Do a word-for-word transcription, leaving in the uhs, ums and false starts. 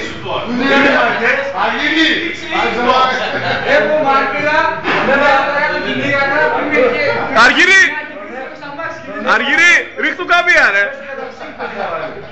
σου τώρα. Αργύρι! Έχω μάρκερα, δεν θα κάνω την κυριακά που είμαι και... Αργύρι! Αργύρι! Ρίχτου καμία ρε!